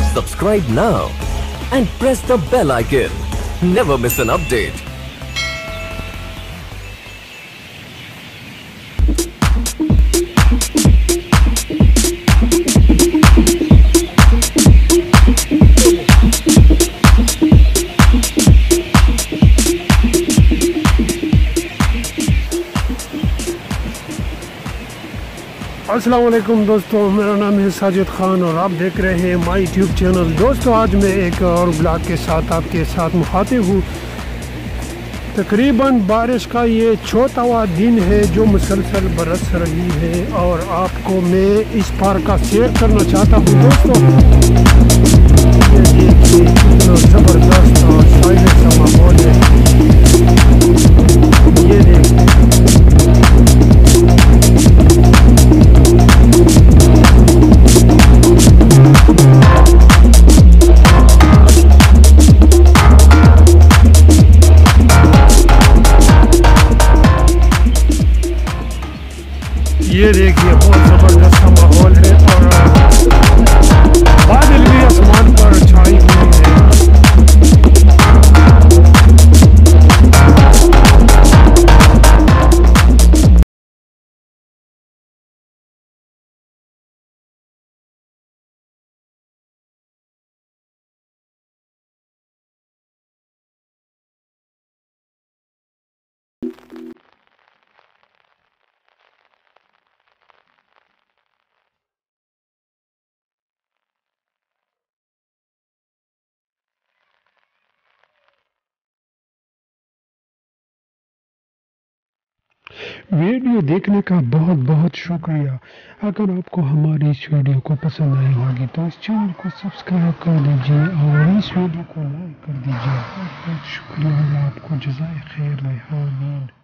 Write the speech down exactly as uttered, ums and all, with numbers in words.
Subscribe now and press the bell icon. Never miss an update. अस्सलाम वालेकुम दोस्तों, मेरा नाम है साजिद खान और आप देख रहे हैं माय यूट्यूब चैनल। दोस्तों, आज मैं एक और ब्लॉग के साथ आपके साथ मुखातिब हूँ। तकरीबन बारिश का ये चौथावा दिन है जो मुसलसल बरस रही है और आपको मैं इस पार का शेयर करना चाहता हूँ। दोस्तों, ये देखिए कितना ज़बरदस्त और शाइने सा माहौल है। ये देखिए ये देखिए बहुत ज़बरदस्त सा माहौल है और बादल भी आसमान पर छाई हुई है। वीडियो देखने का बहुत बहुत शुक्रिया। अगर आपको हमारी इस वीडियो को पसंद आई होगी तो इस चैनल को सब्सक्राइब कर दीजिए और इस वीडियो को लाइक कर दीजिए। बहुत बहुत शुक्रिया। आपको जज़ाए खैर। आमीन।